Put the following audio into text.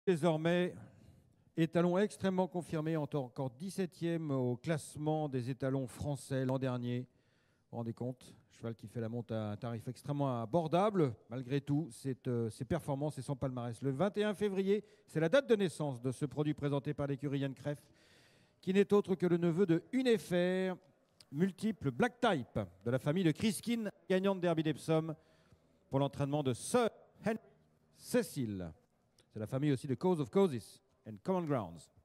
Désormais, étalon extrêmement confirmé, encore 17e au classement des étalons français l'an dernier. Vous vous rendez compte? Cheval qui fait la monte à un tarif extrêmement abordable, malgré tout, ses performances et son palmarès. Le 21 février, c'est la date de naissance de ce produit présenté par l'écurie Yann Kreff, qui n'est autre que le neveu de Unefer, multiple black type de la famille de Criskin, gagnant de Derby d'Epsom pour l'entraînement de Sir Henry Cecil. C'est la famille aussi de Cause of Causes and Common Grounds.